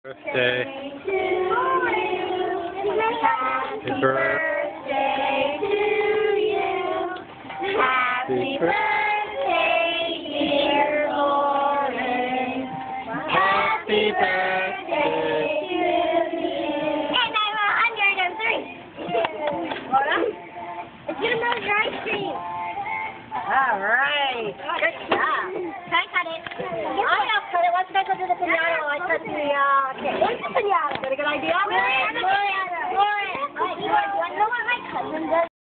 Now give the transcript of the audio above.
Birthday. Happy birthday to you. Happy birthday, dear Lauren. Happy birthday to you. And I'm 103. It's gonna melt your ice cream. All right. Good job. Can I cut it? I'll cut it. Let's go to the pinata while I cut the cake. Where's the pinata? Got a good idea? Really?